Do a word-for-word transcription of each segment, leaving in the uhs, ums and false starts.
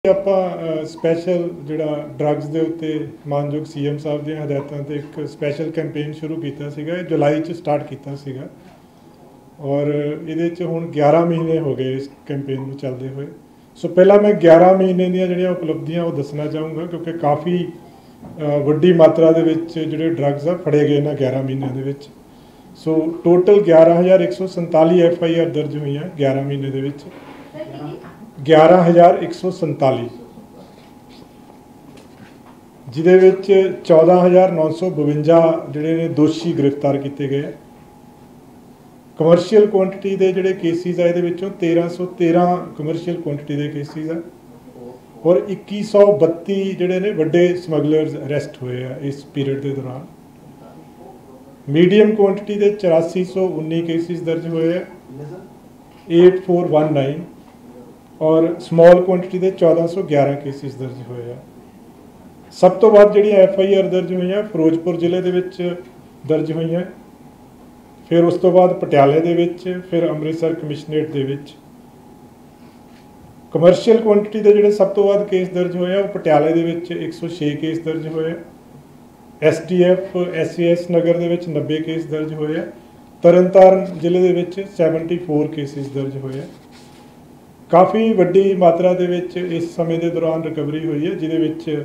ਆਪਾਂ ਸਪੈਸ਼ਲ ਜਿਹੜਾ ਡਰੱਗਸ ਦੇ ਉੱਤੇ ਮਾਨਯੋਗ ਸੀਐਮ ਸਾਹਿਬ ਦੀਆਂ ਹਦਾਇਤਾਂ ਤੇ ਇੱਕ ਸਪੈਸ਼ਲ ਕੈਂਪੇਨ ਸ਼ੁਰੂ ਕੀਤਾ ਸੀਗਾ। ਇਹ ਜੁਲਾਈ 'ਚ ਸਟਾਰਟ ਕੀਤਾ ਸੀਗਾ ਔਰ ਇਹਦੇ 'ਚ ਹੁਣ ਗਿਆਰਾਂ ਮਹੀਨੇ ਹੋ ਗਏ ਇਸ ਕੈਂਪੇਨ ਨੂੰ ਚੱਲਦੇ ਹੋਏ। ਸੋ ਪਹਿਲਾਂ ਮੈਂ ਗਿਆਰਾਂ ਮਹੀਨੇ ਦੀਆਂ ਜਿਹੜੀਆਂ ਉਪਲਬਧੀਆਂ ਉਹ ਦੱਸਣਾ ਚਾਹੂੰਗਾ, ਕਿਉਂਕਿ ਕਾਫੀ ਵੱਡੀ ਮਾਤਰਾ ਦੇ ਵਿੱਚ ਜਿਹੜੇ ਡਰੱਗਸ ਆ ਫੜੇ ਗਏ ਇਹਨਾਂ ਗਿਆਰਾਂ ਮਹੀਨਿਆਂ ਦੇ ਵਿੱਚ। ਸੋ ਟੋਟਲ ਗਿਆਰਾਂ ਹਜ਼ਾਰ ਇੱਕ ਸੌ ਸੰਤਾਲੀ ਐਫ ਆਈ ਆਰ ਦਰਜ ਹੋਈਆਂ ਗਿਆਰਾਂ ਮਹੀਨੇ ਦੇ ਵਿੱਚ। ਗਿਆਰਾਂ ਹਜ਼ਾਰ ਇੱਕ ਸੌ ਸੰਤਾਲੀ, ਜਿਹਦੇ ਵਿੱਚ ਚੌਦਾਂ ਹਜ਼ਾਰ ਨੌ ਸੌ ਬਵੰਜਾ ਜਿਹੜੇ ਨੇ ਦੋਸ਼ੀ ਗ੍ਰਿਫਤਾਰ ਕੀਤੇ ਗਏ। ਕਮਰਸ਼ੀਅਲ ਕੁਆਂਟਿਟੀ ਦੇ ਜਿਹੜੇ ਕੇਸਿਸ ਆ ਇਹਦੇ ਵਿੱਚੋਂ ਤੇਰਾਂ ਸੌ ਤੇਰਾਂ ਕਮਰਸ਼ੀਅਲ ਕੁਆਂਟਿਟੀ ਦੇ ਕੇਸਿਸ ਆ ਔਰ ਇੱਕੀ ਸੌ ਬੱਤੀ ਜਿਹੜੇ ਨੇ ਵੱਡੇ ਸਮਗਲਰਸ ਅਰੈਸਟ ਹੋਏ ਆ ਇਸ ਪੀਰੀਅਡ ਦੇ ਦੌਰਾਨ। ਮੀਡੀਅਮ ਕੁਆਂਟਿਟੀ ਦੇ ਚੁਰਾਸੀ ਸੌ ਉੱਨੀ ਕੇਸਿਸ ਦਰਜ ਹੋਏ ਆ, ਅੱਠ ਹਜ਼ਾਰ ਚਾਰ ਸੌ ਉਨਤਾਲੀ, और ਸਮੋਲ ਕੁਆਂਟਿਟੀ ਦੇ ਚੌਦਾਂ ਸੌ ਗਿਆਰਾਂ ਕੇਸਿਸ ਦਰਜ ਹੋਏ ਆ। ਸਭ ਤੋਂ ਵੱਧ ਜਿਹੜੀਆਂ ਐਫ ਆਈ ਆਰ ਦਰਜ ਹੋਈਆਂ ਫਿਰੋਜ਼ਪੁਰ ਜ਼ਿਲ੍ਹੇ ਦੇ ਵਿੱਚ ਦਰਜ ਹੋਈਆਂ, ਫਿਰ ਉਸ ਤੋਂ ਬਾਅਦ ਪਟਿਆਲੇ ਦੇ ਵਿੱਚ, ਫਿਰ ਅੰਮ੍ਰਿਤਸਰ ਕਮਿਸ਼ਨਰੇਟ ਦੇ ਵਿੱਚ। ਕਮਰਸ਼ੀਅਲ ਕੁਆਂਟਿਟੀ ਦੇ ਜਿਹੜੇ ਸਭ ਤੋਂ ਵੱਧ ਕੇਸ ਦਰਜ ਹੋਏ ਆ ਉਹ ਪਟਿਆਲੇ ਦੇ ਵਿੱਚ ਇੱਕ ਸੌ ਛੇ ਕੇਸ ਦਰਜ ਹੋਏ, S T F S A S Nagar ਦੇ ਵਿੱਚ ਨੱਬੇ ਕੇਸ ਦਰਜ ਹੋਏ ਆ, ਤਰਨਤਾਰਨ ਜ਼ਿਲ੍ਹੇ ਦੇ ਵਿੱਚ ਚੌਹੱਤਰ ਕੇਸਿਸ ਦਰਜ ਹੋਏ ਆ। ਕਾਫੀ ਵੱਡੀ ਮਾਤਰਾ ਦੇ ਵਿੱਚ ਇਸ ਸਮੇਂ ਦੇ ਦੌਰਾਨ ਰਿਕਵਰੀ ਹੋਈ ਹੈ, ਜਿਹਦੇ ਵਿੱਚ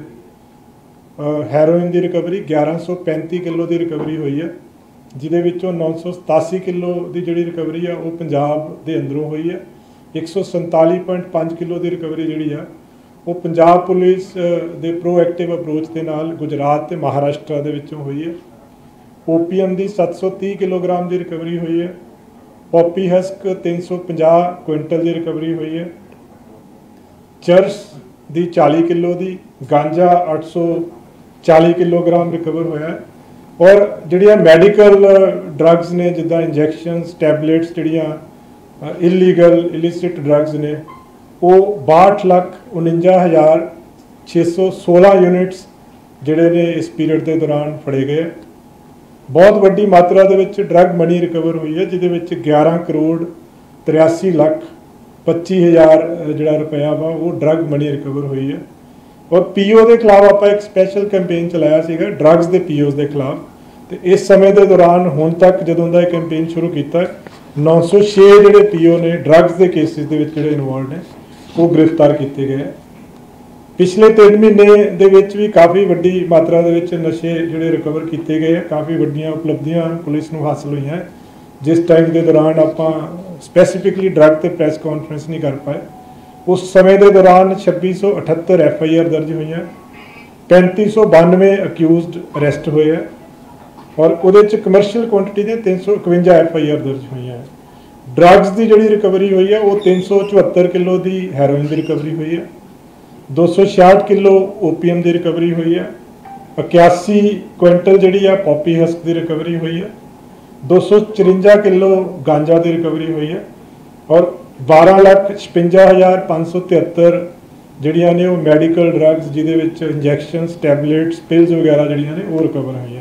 ਹੈਰੋਇਨ ਦੀ ਰਿਕਵਰੀ ਗਿਆਰਾਂ ਸੌ ਪੈਂਤੀ ਕਿਲੋ ਦੀ ਰਿਕਵਰੀ ਹੋਈ ਹੈ, ਜਿਹਦੇ ਵਿੱਚੋਂ ਨੌ ਸੌ ਸਤਾਸੀ ਕਿਲੋ ਦੀ ਜਿਹੜੀ ਰਿਕਵਰੀ ਆ ਉਹ ਪੰਜਾਬ ਦੇ ਅੰਦਰੋਂ ਹੋਈ ਹੈ। ਇੱਕ ਸੌ ਸੰਤਾਲੀ ਪੁਆਇੰਟ ਪੰਜ ਕਿਲੋ ਦੀ ਰਿਕਵਰੀ ਜਿਹੜੀ ਆ ਉਹ ਪੰਜਾਬ ਪੁਲਿਸ ਦੇ ਪ੍ਰੋਐਕਟਿਵ ਅਪਰੋਚ ਦੇ ਨਾਲ ਗੁਜਰਾਤ ਤੇ ਮਹਾਰਾਸ਼ਟਰ ਦੇ ਵਿੱਚੋਂ ਹੋਈ ਹੈ। ਓਪੀਐਮ ਦੀ ਸੱਤ ਸੌ ਤੀਹ ਕਿਲੋਗ੍ਰਾਮ ਦੀ ਰਿਕਵਰੀ ਹੋਈ ਹੈ। ਪੋਪੀ ਹਸਕ ਤਿੰਨ ਸੌ ਪੰਜਾਹ ਕੁਇੰਟਲ ਦੀ ਰਿਕਵਰੀ ਹੋਈ ਹੈ। ਚਰਸ ਦੀ ਚਾਲੀ ਕਿਲੋ ਦੀ, ਗਾਂਜਾ ਅੱਠ ਸੌ ਚਾਲੀ ਕਿਲੋਗ੍ਰਾਮ ਰਿਕਵਰ ਹੋਇਆ ਹੈ। ਔਰ ਜਿਹੜੀਆਂ ਮੈਡੀਕਲ ਡਰੱਗਸ ਨੇ ਜਿੱਦਾਂ ਇੰਜੈਕਸ਼ਨਸ ਟੈਬਲੇਟਸ ਜਿਹੜੀਆਂ ਇਲੀਗਲ ਇਲਿਸਿਟ ਡਰੱਗਸ ਨੇ ਉਹ ਬਾਹਠ ਲੱਖ ਉਣੰਜਾ ਹਜ਼ਾਰ ਛੇ ਸੌ ਸੋਲਾਂ ਯੂਨਿਟਸ ਜਿਹੜੇ ਨੇ ਇਸ ਪੀਰੀਅਡ ਦੇ ਦੌਰਾਨ ਫੜੇ ਗਏ। ਬਹੁਤ ਵੱਡੀ ਮਾਤਰਾ ਦੇ ਵਿੱਚ ਡਰੱਗ ਮਨੀ ਰਿਕਵਰ ਹੋਈ ਹੈ, ਜਿਹਦੇ ਵਿੱਚ ਗਿਆਰਾਂ ਕਰੋੜ ਤਰਿਆਸੀ ਲੱਖ ਪੱਚੀ ਹਜ਼ਾਰ ਜਿਹੜਾ ਰੁਪਇਆ ਵਾ ਉਹ ਡਰੱਗ ਮਨੀ ਰਿਕਵਰ ਹੋਈ ਹੈ। ਔਰ ਪੀ ਓ ਦੇ ਖਿਲਾਫ ਆਪਾਂ ਇੱਕ ਸਪੈਸ਼ਲ ਕੈਂਪੇਨ ਚਲਾਇਆ ਸੀਗਾ ਡਰੱਗਸ ਦੇ ਪੀ ਓਜ਼ ਦੇ ਖਿਲਾਫ, ਤੇ ਇਸ ਸਮੇਂ ਦੇ ਦੌਰਾਨ ਹੁਣ ਤੱਕ ਜਦੋਂ ਦਾ ਇਹ ਕੈਂਪੇਨ ਸ਼ੁਰੂ ਕੀਤਾ ਨੌ ਸੌ ਛੇ ਜਿਹੜੇ ਪੀ ਓ ਨੇ ਡਰੱਗਸ ਦੇ ਕੇਸਿਸ ਦੇ ਵਿੱਚ ਜਿਹੜੇ ਇਨਵੋਲਵ ਨੇ ਉਹ ਗ੍ਰਿਫਤਾਰ ਕੀਤੇ ਗਏ। ਪਿਛਲੇ ਤਿੰਨ ਮਹੀਨੇ ਦੇ ਵਿੱਚ ਵੀ ਕਾਫੀ ਵੱਡੀ ਮਾਤਰਾ ਦੇ ਵਿੱਚ ਨਸ਼ੇ ਜਿਹੜੇ ਰਿਕਵਰ ਕੀਤੇ ਗਏ ਆ। ਕਾਫੀ ਵੱਡੀਆਂ ਉਪਲਬਧੀਆਂ ਪੁਲਿਸ ਨੂੰ ਹਾਸਲ ਹੋਈਆਂ। ਜਿਸ ਟਾਈਮ ਦੇ ਦੌਰਾਨ ਆਪਾਂ ਸਪੈਸੀਫਿਕਲੀ ਡਰੱਗ ਤੇ ਪ੍ਰੈਸ ਕਾਨਫਰੰਸ ਨਹੀਂ ਕਰ ਪਾਏ, ਉਸ ਸਮੇਂ ਦੇ ਦੌਰਾਨ ਛੱਬੀ ਸੌ ਅਠੱਤਰ ਐਫ ਆਈ ਆਰ ਦਰਜ ਹੋਈਆਂ, ਪੈਂਤੀ ਸੌ ਬਾਨਵੇਂ ਅਕਿਊਜ਼ਡ ਅਰੈਸਟ ਹੋਏ ਆ ਔਰ ਉਹਦੇ 'ਚ ਕਮਰਸ਼ੀਅਲ ਕੁਆਂਟਿਟੀ ਦੀਆਂ ਤਿੰਨ ਸੌ ਇਕਵੰਜਾ ਐਫ ਆਈ ਆਰ ਦਰਜ ਹੋਈਆਂ। ਡਰੱਗਸ ਦੀ ਜਿਹੜੀ ਰਿਕਵਰੀ ਹੋਈ ਹੈ ਉਹ ਤਿੰਨ ਸੌ ਚੁਹੱਤਰ ਕਿਲੋ ਦੀ ਹੈਰੋਇਨ ਦੀ ਰਿਕਵਰੀ ਹੋਈ ਹੈ, ਦੋ ਸੌ ਛਿਆਹਠ ਕਿਲੋ ਓਪੀਐਮ ਦੀ ਰਿਕਵਰੀ ਹੋਈ ਹੈ, ਇਕਿਆਸੀ ਕੁਇੰਟਲ ਜਿਹੜੀ ਆ ਪੋਪੀ ਹਸਕ ਦੀ ਰਿਕਵਰੀ ਹੋਈ ਹੈ, ਦੋ ਸੌ ਚੁਰੰਜਾ ਕਿਲੋ ਗਾਂਜਾ ਦੀ ਰਿਕਵਰੀ ਹੋਈ ਹੈ ਔਰ ਬਾਰਾਂ ਲੱਖ ਛਪੰਜਾ ਹਜ਼ਾਰ ਪੰਜ ਸੌ ਤਿਹੱਤਰ ਜਿਹੜੀਆਂ ਨੇ ਉਹ ਮੈਡੀਕਲ ਡਰੱਗਸ ਜਿਹਦੇ ਵਿੱਚ ਇੰਜੈਕਸ਼ਨਸ ਟੈਬਲੇਟਸ ਪਿਲਸ ਵਗੈਰਾ ਜਿਹੜੀਆਂ ਨੇ ਉਹ ਰਿਕਵਰ ਹੋਈਆਂ।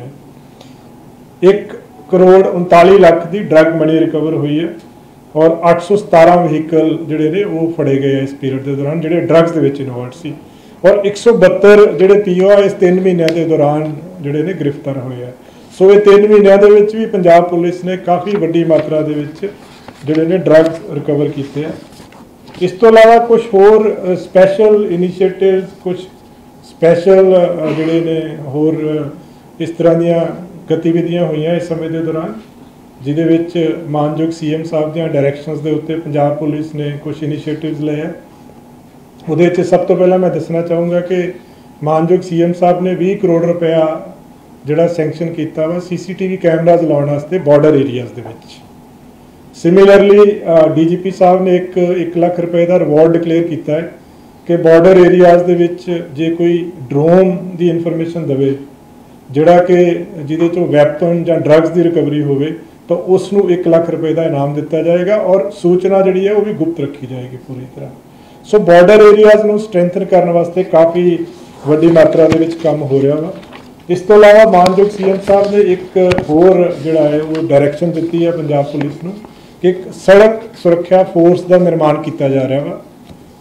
ਇੱਕ ਕਰੋੜ ਉਨਤਾਲੀ ਲੱਖ ਦੀ ਡਰੱਗ ਮਨੀ ਰਿਕਵਰ ਹੋਈ ਹੈ ਔਰ ਅੱਠ ਸੌ ਸਤਾਰਾਂ ਵਹੀਕਲ ਜਿਹੜੇ ਨੇ ਉਹ ਫੜੇ ਗਏ ਇਸ ਪੀਰੀਅਡ ਦੇ ਦੌਰਾਨ ਜਿਹੜੇ ਡਰੱਗਸ ਦੇ ਵਿੱਚ ਇਨਵੋਲਵ ਸੀ। ਔਰ ਇੱਕ ਸੌ ਬੱਤਰ ਜਿਹੜੇ ਪੀ ਓ ਆ ਇਸ ਤਿੰਨ ਮਹੀਨਿਆਂ ਦੇ ਦੌਰਾਨ ਜਿਹੜੇ ਨੇ ਗ੍ਰਿਫਤਾਰ ਹੋਏ ਆ। ਸੋ ਇਹ ਤਿੰਨ ਮਹੀਨਿਆਂ ਦੇ ਵਿੱਚ ਵੀ ਪੰਜਾਬ ਪੁਲਿਸ ਨੇ ਕਾਫੀ ਵੱਡੀ ਮਾਤਰਾ ਦੇ ਵਿੱਚ ਜਿਹੜੇ ਨੇ ਡਰੱਗਸ ਰਿਕਵਰ ਕੀਤੇ ਆ। ਇਸ ਤੋਂ ਇਲਾਵਾ ਕੁਝ ਹੋਰ ਸਪੈਸ਼ਲ ਇਨੀਸ਼ੀਏਟਿਵ, ਕੁਝ ਸਪੈਸ਼ਲ ਜਿਹੜੇ ਨੇ ਹੋਰ ਇਸ ਤਰ੍ਹਾਂ ਦੀਆਂ ਗਤੀਵਿਧੀਆਂ ਹੋਈਆਂ ਇਸ ਸਮੇਂ ਦੇ ਦੌਰਾਨ, ਜਿਹਦੇ ਵਿੱਚ ਮਾਨਯੋਗ ਸੀ ਐਮ ਸਾਹਿਬ ਦੀਆਂ ਡਾਇਰੈਕਸ਼ਨਸ ਦੇ ਉੱਤੇ ਪੰਜਾਬ ਪੁਲਿਸ ਨੇ ਕੁਝ ਇਨੀਸ਼ੀਏਟਿਵਸ ਲਏ ਆ। ਉਹਦੇ ਵਿੱਚ ਸਭ ਤੋਂ ਪਹਿਲਾਂ ਮੈਂ ਦੱਸਣਾ ਚਾਹੂੰਗਾ ਕਿ ਮਾਨਯੋਗ ਸੀ ਐਮ ਸਾਹਿਬ ਨੇ ਵੀਹ ਕਰੋੜ ਰੁਪਇਆ ਜਿਹੜਾ ਸੈਂਕਸ਼ਨ ਕੀਤਾ ਵਾ ਸੀ ਸੀ ਟੀ ਵੀ ਕੈਮਰਾਜ਼ ਲਾਉਣ ਵਾਸਤੇ ਬਾਰਡਰ ਏਰੀਆਜ਼ ਦੇ ਵਿੱਚ। ਸਿਮਿਲਰਲੀ ਡੀ ਜੀ ਪੀ ਸਾਹਿਬ ਨੇ ਇੱਕ ਇੱਕ ਲੱਖ ਰੁਪਏ ਦਾ ਰਿਵਾਰਡ ਡਿਕਲੇਅਰ ਕੀਤਾ ਹੈ ਕਿ ਬਾਰਡਰ ਏਰੀਆਜ਼ ਦੇ ਵਿੱਚ ਜੇ ਕੋਈ ਡਰੋਨ ਦੀ ਇਨਫੋਰਮੇਸ਼ਨ ਦੇਵੇ ਜਿਹੜਾ ਕਿ ਜਿਹਦੇ 'ਚੋਂ ਵੈਪਨ ਜਾਂ ਡਰੱਗਸ ਦੀ ਰਿਕਵਰੀ ਹੋਵੇ ਤਾਂ ਉਸ ਨੂੰ ਇੱਕ ਲੱਖ ਰੁਪਏ ਦਾ ਇਨਾਮ ਦਿੱਤਾ ਜਾਏਗਾ ਔਰ ਸੂਚਨਾ ਜਿਹੜੀ ਹੈ ਉਹ ਵੀ ਗੁਪਤ ਰੱਖੀ ਜਾਏਗੀ ਪੂਰੀ ਤਰ੍ਹਾਂ। ਸੋ ਬਾਰਡਰ ਏਰੀਆਜ਼ ਨੂੰ ਸਟਰੈਂਥਨ ਕਰਨ ਵਾਸਤੇ ਕਾਫੀ ਵੱਡੀ ਮਾਤਰਾ ਦੇ ਵਿੱਚ ਕੰਮ ਹੋ ਰਿਹਾ ਵਾ। ਇਸ ਤੋਂ ਇਲਾਵਾ ਮਾਨਯੋਗ ਸੀ ਐਮ ਸਾਹਿਬ ਨੇ ਇੱਕ ਹੋਰ ਜਿਹੜਾ ਹੈ ਉਹ ਡਾਇਰੈਕਸ਼ਨ ਦਿੱਤੀ ਹੈ ਪੰਜਾਬ ਪੁਲਿਸ ਨੂੰ ਕਿ ਇੱਕ ਸੜਕ ਸੁਰੱਖਿਆ ਫੋਰਸ ਦਾ ਨਿਰਮਾਣ ਕੀਤਾ ਜਾ ਰਿਹਾ ਵਾ।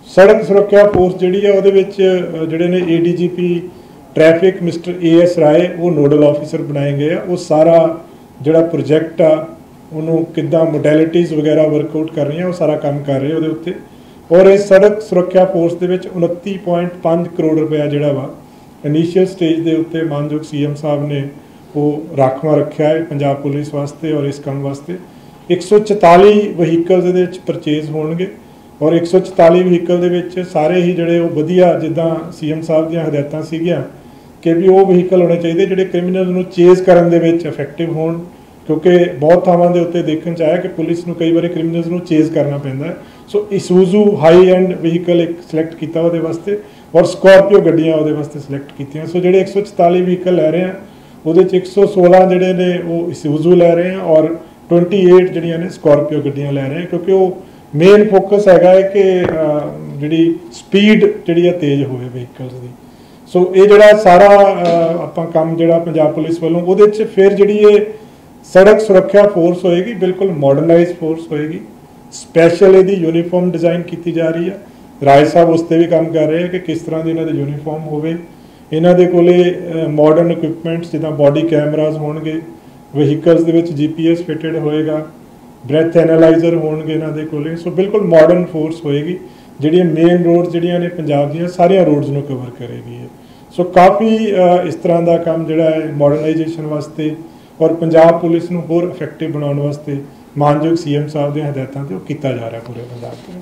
सड़क सुरक्षा फोर्स जिहड़ी है ਉਹਦੇ ਵਿੱਚ ਜਿਹੜੇ ਨੇ A D G P traffic mister A S Rai वो नोडल ऑफिसर बनाए गए आ। वो सारा ਜਿਹੜਾ प्रोजैक्ट आ ਉਹਨੂੰ ਕਿੱਦਾਂ ਮੋਡੈਲਿਟੀਜ਼ ਵਗੈਰਾ वर्कआउट कर रही हैं वो सारा काम कर रहे ਉਹਦੇ ਉੱਤੇ। और इस सड़क सुरक्षा फोर्स ਦੇ ਵਿੱਚ उनतीस पॉइंट पाँच करोड़ रुपया ਜਿਹੜਾ ਵਾ इनिशियल स्टेज ਦੇ ਉੱਤੇ ਮਾਨਯੋਗ सी एम साहब ने वो राखवा रखा है पंजाब पुलिस वास्ते और इस काम वास्ते। एक सौ चौताली वहीकल्स ਇਹਦੇ ਵਿੱਚ परचेज ਹੋਣਗੇ और एक सौ चौताली ਵਹੀਕਲ ਦੇ ਵਿੱਚ ਸਾਰੇ ਹੀ ਜਿਹੜੇ ਉਹ ਵਧੀਆ ਜਿੱਦਾਂ सी एम साहब ਦੀਆਂ ਹਦਾਇਤਾਂ ਸੀਗੀਆਂ कि भी वो ਵਹੀਕਲ ਹੋਣੇ ਚਾਹੀਦੇ ਜਿਹੜੇ ਕ੍ਰਿਮੀਨਲ ਨੂੰ ਚੇਜ਼ ਕਰਨ ਦੇ ਵਿੱਚ ਇਫੈਕਟਿਵ ਹੋਣ, क्योंकि बहुत ਥਾਵਾਂ ਦੇ ਉੱਤੇ ਦੇਖਣ ਚ ਆਇਆ कि ਪੁਲਿਸ ਨੂੰ ਕਈ ਵਾਰੀ ਕ੍ਰਿਮੀਨਲਸ ਨੂੰ ਚੇਜ਼ ਕਰਨਾ ਪੈਂਦਾ ਹੈ। So Isuzu high end vehicle ਇੱਕ ਸਿਲੈਕਟ ਕੀਤਾ ਉਹਦੇ ਵਾਸਤੇ और स्कॉर्पियो ਗੱਡੀਆਂ ਉਹਦੇ ਵਾਸਤੇ ਸਿਲੈਕਟ ਕੀਤੀਆਂ। ਸੋ ਜਿਹੜੇ एक सौ चौताली ਵਹੀਕਲ ਲੈ ਰਹੇ ਆ ਉਹਦੇ ਚ एक सौ सोलह ਜਿਹੜੇ ਨੇ ਉਹ ਇਸੂਜ਼ੂ ਲੈ ਰਹੇ ਆ और अट्ठाईस ਜਿਹੜੀਆਂ ਨੇ स्कॉर्पियो ਗੱਡੀਆਂ ਲੈ ਰਹੇ ਆ, क्योंकि ਉਹ ਮੇਨ ਫੋਕਸ ਹੈਗਾ ਹੈ ਕਿ ਜਿਹੜੀ ਸਪੀਡ ਜਿਹੜੀ ਹੈ ਤੇਜ਼ ਹੋਵੇ ਵਹੀਕਲਸ ਦੀ। ਸੋ ਇਹ ਜਿਹੜਾ ਸਾਰਾ ਆਪਾਂ ਕੰਮ ਜਿਹੜਾ ਪੰਜਾਬ ਪੁਲਿਸ ਵੱਲੋਂ ਉਹਦੇ ਚ ਫਿਰ ਜਿਹੜੀ ਇਹ सड़क सुरक्षा फोर्स होएगी बिल्कुल मॉडर्नाइज फोर्स होएगी। स्पैशल यदि यूनीफॉर्म डिज़ाइन की जा रही है। राय साहब उस पर भी काम कर रहे हैं कि किस तरह की इन्हों यूनीफॉर्म हो इन्हों के कोले मॉडर्न इक्विपमेंट्स जिदा बॉडी कैमराज होणगे, वहीकल्स दे विच जी पी एस फिटेड होएगा, ब्रैथ एनालाइजर होणगे इन्हों के कोले। सो बिल्कुल मॉडर्न फोर्स होएगी जिहड़ियां मेन रोड्स जिहड़ियां ने पंजाब दीयां सारियां रोड्स नूं कवर करेगी। सो काफ़ी इस तरह का काम जिहड़ा है मॉडर्नाइजेशन वास्ते और पंजाब पुलिस नूं होर इफेक्टिव बनाने वास्ते मानयोग सी एम साहब दी हदायतां ते किया जा रहा पूरे पंजाब दे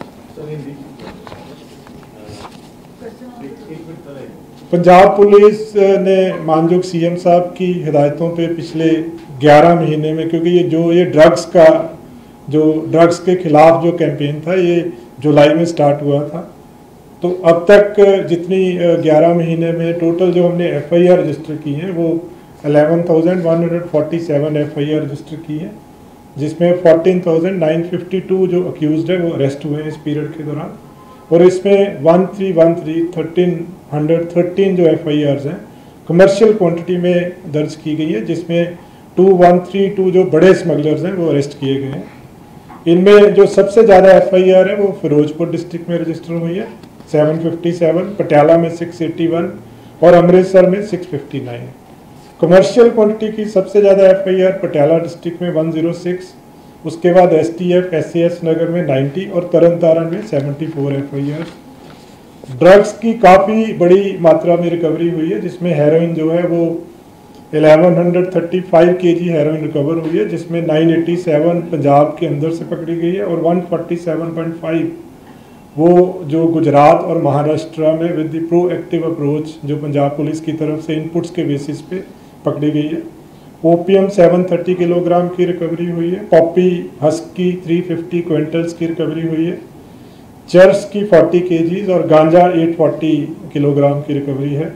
विच। पंजाब पुलिस ने मानयोग सी एम साहब की हिदायतों पे पिछले ग्यारह महीने में, क्योंकि ये जो ये ड्रग्स का जो ड्रग्स के खिलाफ जो कैंपेन था ये जुलाई में स्टार्ट हुआ था, तो अब तक जितनी ग्यारह महीने में टोटल जो हमने एफ आई आर रजिस्टर की हैं वो eleven thousand one hundred forty seven F I R register की है, जिसमें fourteen thousand nine fifty two जो अक्यूज़ है वो अरेस्ट हुए हैं इस पीरियड के दौरान। और इसमें one three one three thirteen hundred thirteen जो एफ आई आर्स हैं कमर्शियल क्वांटिटी में दर्ज की गई है, जिसमें टू वन थ्री टू जो बड़े स्मगलर्स हैं वो अरेस्ट किए गए हैं। इनमें जो सबसे ज़्यादा एफ आई आर है वो फिरोजपुर डिस्ट्रिक्ट में रजिस्टर हुई है सेवन फिफ्टी सेवन, पटियाला में सिक्स एटी वन और अमृतसर में six fifty nine. Commercial quantity की सबसे ज़्यादा F I R Patiala district में वन ज़ीरो सिक्स, उसके बाद S T F S C S Nagar में नब्बे और तरन तारण में चौहत्तर एफ आई आर। ड्रग्स की काफ़ी बड़ी मात्रा में रिकवरी हुई है, जिसमें हेरोइन जो है वो ग्यारह सौ पैंतीस केजी हेरोइन रिकवर हुई है, जिसमें नौ सौ सत्तासी पंजाब के अंदर से पकड़ी गई है और एक सौ सैंतालीस पॉइंट पाँच वो जो गुजरात और महाराष्ट्र में विद द प्रोएक्टिव अप्रोच जो पंजाब पुलिस की तरफ से इनपुट्स के बेसिस पे पकड़ी गई है। ओपीएम सात सौ तीस किलोग्राम की रिकवरी हुई है, पॉपी हस्क की तीन सौ पचास क्विंटल्स की रिकवरी हुई है, चर्स की चालीस केजीज और गांजा आठ सौ चालीस किलोग्राम की रिकवरी है।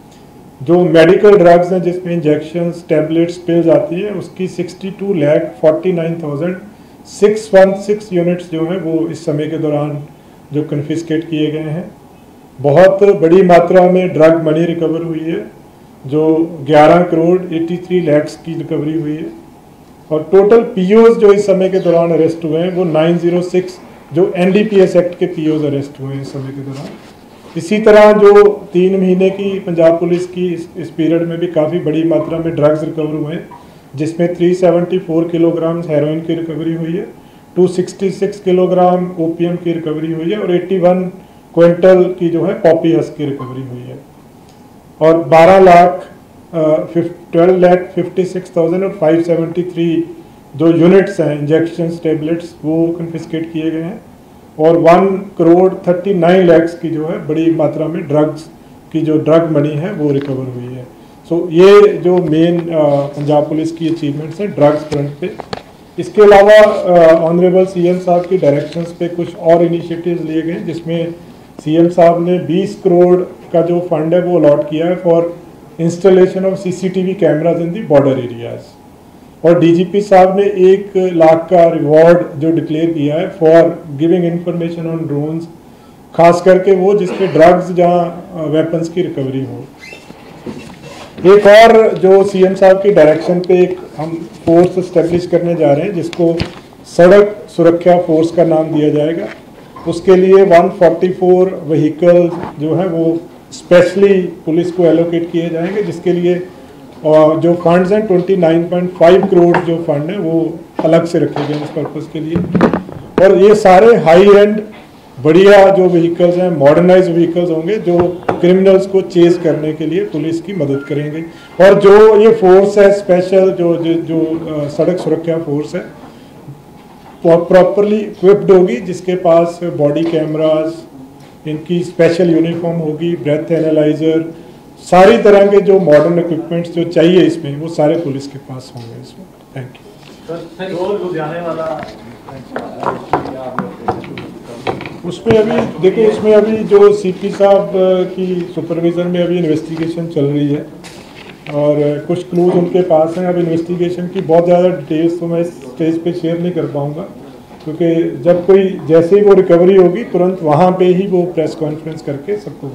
जो मेडिकल ड्रग्स हैं जिसमें इंजेक्शंस टैबलेट्स पिल्स आती है उसकी बासठ lakh forty nine thousand six one six units जो हैं वो इस समय के दौरान जो कन्फिस्केट किए गए हैं। बहुत बड़ी मात्रा में ड्रग मनी रिकवर हुई है, जो ग्यारह करोड़ तिरासी लाख की रिकवरी हुई है। और टोटल पीओज जो इस समय के दौरान अरेस्ट हुए हैं वो नौ सौ छह जो एनडीपीएस एक्ट के पीओज अरेस्ट हुए हैं इस समय के दौरान। इसी तरह जो तीन महीने की पंजाब पुलिस की इस, इस पीरियड में भी काफ़ी बड़ी मात्रा में ड्रग्स रिकवर हुए हैं, जिसमें तीन सौ चौहत्तर किलोग्राम हेरोइन की रिकवरी हुई है, दो सौ छियासठ किलोग्राम ओपीएम की रिकवरी हुई है और इक्यासी क्विंटल की जो है पॉपी हस्क की रिकवरी हुई है। और बारह lakh twelve lakh fifty six thousand और फाइव सेवेंटी थ्री जो यूनिट्स हैं इंजेक्शन टैबलेट्स वो कन्फिस्केट किए गए हैं और one crore thirty nine lakhs की जो है बड़ी मात्रा में ड्रग्स की जो ड्रग मनी है वो रिकवर हुई है। सो so, ये जो मेन पंजाब पुलिस की अचीवमेंट्स हैं ड्रग्स फ्रंट पे। इसके अलावा ऑनरेबल सीएम साहब की डायरेक्शंस पे कुछ और इनिशिएटिव्स लिए गए, जिसमें सीएम साहब ने बीस करोड़ का जो फंड है वो अलॉट किया है for installation of CCTV cameras in the border areas. और डीजीपी साहब ने एक लाख का रिवॉर्ड जो डिक्लेयर किया है for giving information on drones, खास करके वो जिसपे ड्रग्स जहाँ वेपन्स की रिकवरी हो। एक और जो सीएम साहब की डायरेक्शन पे एक हम फोर्स इस्टेब्लिश करने जा रहे हैं जिसको सड़क सुरक्षा फोर्स का नाम दिया जाएगा। उसके लिए एक सौ चौवालीस व्हीकल जो है वो स्पेशली पुलिस को एलोकेट किए जाएंगे, जिसके लिए और जो फंड्स हैं उनतीस पॉइंट पाँच करोड़ जो फंड है वो अलग से रखे गए इस पर्पज़ के लिए। और ये सारे हाई एंड बढ़िया जो व्हीकल्स हैं, मॉडर्नाइज व्हीकल्स होंगे जो क्रिमिनल्स को चेज करने के लिए पुलिस की मदद करेंगे। और जो ये फोर्स है स्पेशल जो जो, जो सड़क सुरक्षा फोर्स है प्रॉपरली इक्विप्ड होगी, जिसके पास बॉडी कैमरास, इनकी स्पेशल यूनिफॉर्म होगी, ब्रेथ एनालाइजर, सारी तरह के जो मॉडर्न इक्विपमेंट्स जो चाहिए इसमें वो सारे पुलिस के पास होंगे इसमें। Thank you. लुधियाने वाला उसमें अभी देखिए, उसमें अभी जो सीपी साहब की सुपरविजन में अभी इन्वेस्टिगेशन चल रही है और कुछ क्लूज उनके पास हैं। अब इन्वेस्टिगेशन की बहुत ज़्यादा डिटेल्स तो मैं इस स्टेज पे शेयर नहीं कर पाऊँगा, क्योंकि जब कोई जैसे ही वो रिकवरी होगी तुरंत वहाँ पे ही वो प्रेस कॉन्फ्रेंस करके सबको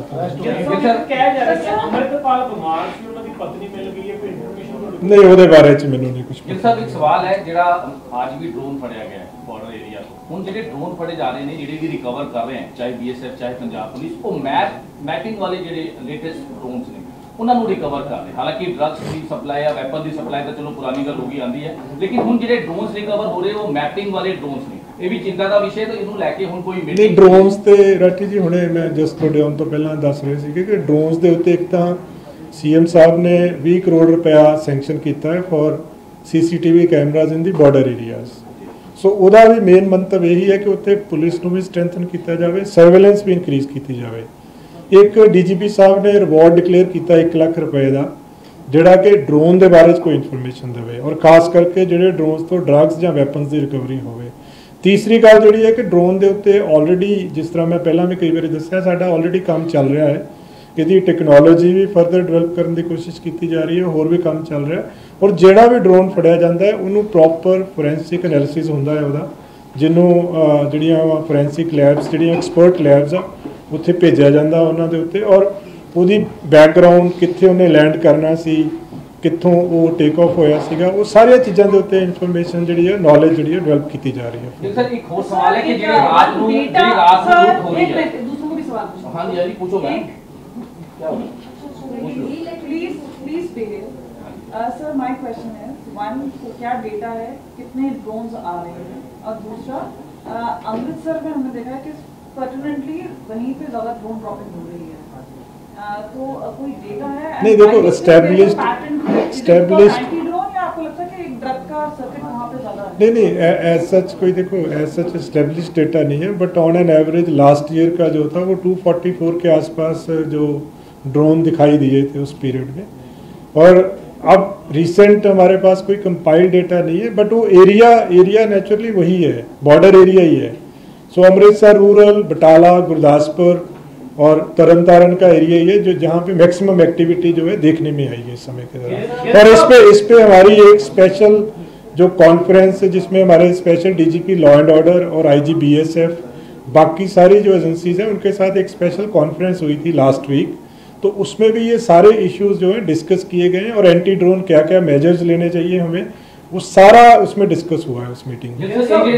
नहीं वो बारे च मैनू नहीं कुछ। एक सवाल है जो आज भी ड्रोन फड़िया गया बॉर्डर एरिया तो ਹੁਣ ਜਿਹੜੇ ड्रोन फड़े जा रहे हैं ਜਿਹੜੇ भी रिकवर कर रहे हैं चाहे बीएसएफ चाहे पंजाब पुलिस वो मैप मैपिंग वाले ਜਿਹੜੇ लेटेस्ट ड्रोन्स ने उन्होंने रिकवर कर रहे। हालांकि ड्रग्स की सप्लाई या वैपन की सप्लाई तो चलो पुरानी गल होगी आती है, लेकिन ਹੁਣ ਜਿਹੜੇ ड्रोन्स रिकवर हो रहे वो मैपिंग वाले ड्रोन्स ने, ये भी चिंता का विषय। तो ਇਹਨੂੰ ਲੈ ਕੇ ਹੁਣ ਕੋਈ ਨਹੀਂ ड्रोन्स ਤੇ ਰਾਠੀ ਜੀ ਹੁਣੇ ਮੈਂ ਜਸਟ ਤੁਹਾਡੇ ਆਉਣ ਤੋਂ ਪਹਿਲਾਂ ਦੱਸ ਰਹੇ ਸੀ ਕਿ ड्रोन्स ਦੇ ਉੱਤੇ ਇੱਕ ਤਾਂ ਸੀਐਮ ਸਾਹਿਬ ਨੇ बीस ਕਰੋੜ ਰੁਪਇਆ ਸੈਂਕਸ਼ਨ ਕੀਤਾ ਹੈ for CCTV cameras in the border areas. So ਉਹਦਾ ਵੀ ਮੇਨ ਮੰਤਵ ਇਹੀ ਹੈ ਕਿ ਉੱਥੇ ਪੁਲਿਸ ਨੂੰ ਵੀ ਸਟਰੈਂਥਨ ਕੀਤਾ ਜਾਵੇ, ਸਰਵੇਲੈਂਸ ਵੀ ਇਨਕਰੀਜ਼ ਕੀਤੀ ਜਾਵੇ। ਇੱਕ ਡੀਜੀਪੀ ਸਾਹਿਬ ਨੇ ਰਿਵਾਰਡ ਡਿਕਲੇਅਰ ਕੀਤਾ ਇੱਕ ਲੱਖ ਰੁਪਏ ਦਾ, ਜਿਹੜਾ ਕਿ ਡਰੋਨ ਦੇ ਬਾਰੇ 'ਚ ਕੋਈ ਇਨਫੋਰਮੇਸ਼ਨ ਦੇਵੇ ਔਰ ਖਾਸ ਕਰਕੇ ਜਿਹੜੇ ਡਰੋਨਸ ਤੋਂ ਡਰੱਗਸ ਜਾਂ ਵੈਪਨਸ ਦੀ ਰਿਕਵਰੀ ਹੋਵੇ। ਤੀਸਰੀ ਗੱਲ ਜਿਹੜੀ ਹੈ ਕਿ ਡਰੋਨ ਦੇ ਉੱਤੇ ਆਲਰੇਡੀ ਜਿਸ ਤਰ੍ਹਾਂ ਮੈਂ ਪਹਿਲਾਂ ਵੀ ਕਈ ਵਾਰੀ ਦੱਸਿਆ ਸਾਡਾ ਆਲਰੇਡੀ ਕੰਮ ਚੱਲ ਰਿਹਾ ਹੈ, ਇਹਦੀ ਟੈਕਨੋਲੋਜੀ ਵੀ ਫਰਦਰ ਡਿਵੈਲਪ ਕਰਨ ਦੀ ਕੋਸ਼ਿਸ਼ ਕੀਤੀ ਜਾ ਰਹੀ ਹੈ, ਹੋਰ ਵੀ ਕੰਮ ਚੱਲ ਰਿਹਾ। ਔਰ ਜਿਹੜਾ ਵੀ ਡਰੋਨ ਫੜਿਆ ਜਾਂਦਾ ਹੈ ਉਹਨੂੰ ਪ੍ਰੋਪਰ ਫੋਰੈਂਸਿਕ ਐਨਾਲਿਸਿਸ ਹੁੰਦਾ ਹੈ ਉਹਦਾ, ਜਿਹਨੂੰ ਜਿਹੜੀਆਂ ਫੋਰੈਂਸਿਕ ਲੈਬਸ ਜਿਹੜੀਆਂ ਐਕਸਪਰਟ ਲੈਬਸ ਆ ਉੱਥੇ ਭੇਜਿਆ ਜਾਂਦਾ ਉਹਨਾਂ ਦੇ ਉੱਤੇ, ਔਰ ਉਹਦੀ ਬੈਕਗਰਾਉਂਡ ਕਿੱਥੇ ਉਹਨੇ ਲੈਂਡ ਕਰਨਾ ਸੀ, ਕਿੱਥੋਂ ਉਹ ਟੇਕ ਆਫ ਹੋਇਆ ਸੀਗਾ, ਉਹ ਸਾਰੀਆਂ ਚੀਜ਼ਾਂ ਦੇ ਉੱਤੇ ਇਨਫੋਰਮੇਸ਼ਨ ਜਿਹੜੀ ਹੈ ਨੌਲੇਜ ਜਿਹੜੀ ਹੈ ਡਿਵੈਲਪ ਕੀਤੀ ਜਾ ਰਹੀ ਹੈ। ਸਰ ਇੱਕ ਹੋਰ ਸਵਾਲ ਹੈ ਕਿ ਜਿਹੜੀ ਰਾਤ ਨੂੰ ਜਿਹੜੀ ਰਾਤ ਨੂੰ ਲੁੱਟ ਹੋ ਰਹੀ ਹੈ, दूसरों को भी सवाल पूछो। हाँ जी पूछो ma'am. Please please begin. Sir my question है वन, क्या डेटा है, कितने ड्रोन्स आ रहे हैं, और दूसरा अमृतसर में हमने देखा है कि परमानेंटली वहीं पे ज्यादा ड्रोन ड्रॉपिंग हो रही है, तो कोई डेटा है? नहीं देखो एस्टैब्लिश्ड एस्टैब्लिश्ड ड्रोन या आपको लगता है कि एक ड्रग का सर्किट वहाँ पे ज्यादा है? नहीं नहीं एज सच कोई देखो एज सच एस्टैब्लिश्ड डेटा नहीं है, but on an average last year का जो था वो दो सौ चौवालीस के आसपास जो ड्रोन दिखाई दिए थे उस पीरियड में। और अब रिसेंट हमारे पास कोई कंपाइल्ड डेटा नहीं है, बट वो एरिया एरिया नेचुरली वही है, बॉर्डर एरिया ही है। सो अमृतसर रूरल, बटाला, गुरदासपुर और तरन तारण का एरिया ही है जो जहाँ पे मैक्सिमम एक्टिविटी जो है देखने में आई है इस समय के दौरान। और इस पे इस पे हमारी एक स्पेशल जो कॉन्फ्रेंस है जिसमें हमारे special DGP law and order और आईजी बीएसएफ बाकी सारी जो एजेंसीज हैं उनके साथ एक स्पेशल कॉन्फ्रेंस हुई थी लास्ट वीक, तो उसमें भी ये सारे इश्यूज जो हैं डिस्कस किए गए हैं और एंटी ड्रोन क्या क्या मेजर्स लेने चाहिए हमें वो सारा उसमें डिस्कस हुआ है उस मीटिंग में।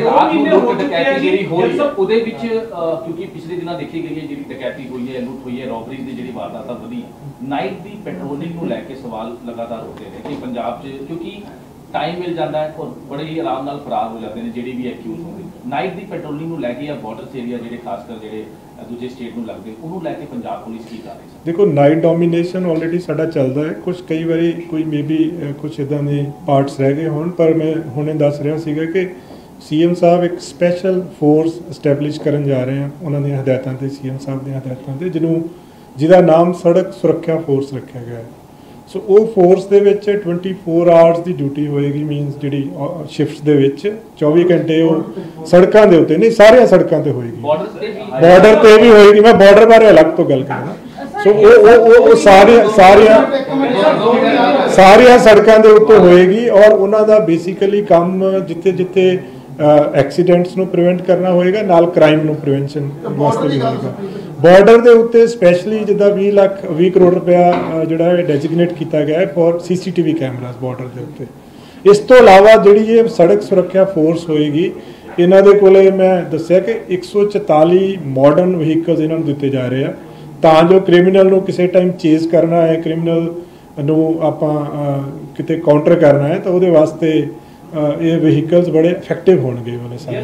क्योंकि पिछले दिनों देखी गई है जी डकैती हुई है, लुट हुई है, रॉबरीज की जी वारदात वधी, नाइट की पेट्रोलिंग को लैके सवाल लगातार होते रहे कि पंजाब च क्योंकि टाइम मिल जाता है और बड़े ही आराम नाल फरार हो जाते हैं जी भी एक्यूज होंगे। नाइट की पेट्रोलिंग को लैके या बॉर्डर एरिया जो खासकर जो दूसरे स्टेट में लगते उन्होंने लैके पंजाब पुलिस की कर रही है? देखो नाइट डोमीनेशन ऑलरेडी साडा चलता है, कुछ कई बारी कोई मे बी कुछ इदां दे पार्ट्स रह गए होण, पर मैं हुणे दस रहा सीगा कि सीएम साहब एक स्पैशल फोर्स एस्टैबलिश करन जा रहे हैं उन्होंने हदायतां ते सीएम साहब दी हदायतां ते जिन्हों जिहदा नाम सड़क सुरक्षा फोर्स रखा गया है। सो वो फोर्स दे विच चौबीस आवर्स की ड्यूटी होएगी, मीनस जिहड़ी शिफ्ट्स दे विच चौबीस घंटे वो सड़कों के उत्ते नहीं सारिया सड़कों ते होएगी, बॉर्डर ते भी होएगी। मैं बॉर्डर बारे अलग तो गल करना। सो वो वो वो, वो सारिया सारिया सारिया सड़कों के उत्ते होएगी और उन्हां दा बेसिकली काम जिथे जिथे एक्सीडेंट्स ਨੂੰ ਪ੍ਰੀਵੈਂਟ ਕਰਨਾ ਹੋਏਗਾ ਨਾਲ ਕ੍ਰਾਈਮ ਨੂੰ ਪ੍ਰੀਵੈਂਸ਼ਨ ਵਾਸਤੇ ਵੀ ਹੋਏਗਾ। ਬਾਰਡਰ ਦੇ ਉੱਤੇ ਸਪੈਸ਼ਲੀ ਜਿੱਦਾਂ ਵੀਹ ਲੱਖ ਵੀਹ ਕਰੋੜ ਰੁਪਇਆ ਜਿਹੜਾ ਹੈ ਡੈਜ਼ਿਗਨੇਟ ਕੀਤਾ ਗਿਆ ਹੈ ਫॉर ਸੀਸੀਟੀਵੀ ਕੈਮਰਾਸ ਬਾਰਡਰ ਦੇ ਉੱਤੇ। ਇਸ ਤੋਂ ਇਲਾਵਾ ਜਿਹੜੀ ਇਹ ਸੜਕ ਸੁਰੱਖਿਆ ਫੋਰਸ ਹੋਏਗੀ ਇਹਨਾਂ ਦੇ ਕੋਲੇ ਮੈਂ ਦੱਸਿਆ ਕਿ ਇੱਕ ਸੌ ਚੁਤਾਲੀ ਮਾਡਰਨ ਵਹੀਕਲਸ ਇਹਨਾਂ ਨੂੰ ਦਿੱਤੇ ਜਾ ਰਹੇ ਆ ਤਾਂ ਜੋ ਕ੍ਰਿਮੀਨਲ ਨੂੰ ਕਿਸੇ ਟਾਈਮ ਚੇਜ਼ ਕਰਨਾ ਹੈ, ਕ੍ਰਿਮੀਨਲ ਨੂੰ ਆਪਾਂ ਕਿਤੇ ਕਾਊਂਟਰ ਕਰਨਾ ਹੈ ਤਾਂ ਉਹਦੇ ਵਾਸਤੇ ਇਹ ਵਹੀਕਲਸ ਬੜੇ ਇਫੈਕਟਿਵ ਹੋਣਗੇ ਵਾਲੇ ਸਾਰੇ।